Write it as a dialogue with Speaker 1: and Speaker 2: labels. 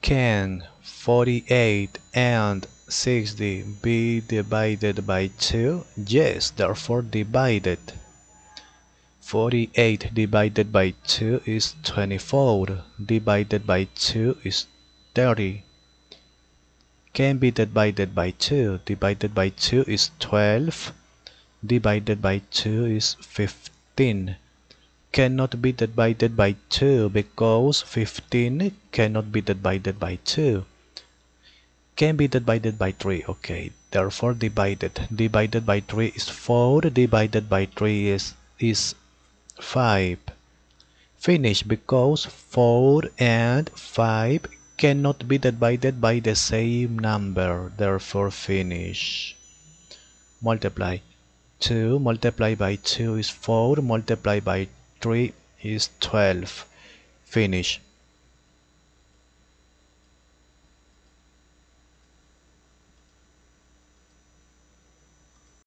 Speaker 1: Can 48 and 60 be divided by 2? Yes, therefore divided. 48 divided by 2 is 24. Divided by 2 is 30. Can be divided by 2. Divided by 2 is 12. Divided by 2 is 15. Cannot be divided by 2 because 15 cannot be divided by 2. Can be divided by 3. Okay, therefore divided. Divided by 3 is 4. Divided by 3 is 5. Finish because 4 and 5 cannot be divided by the same number. Therefore finish. Multiply. 2 multiplied by 2 is 4. Multiplied by 3 is 12. Finish.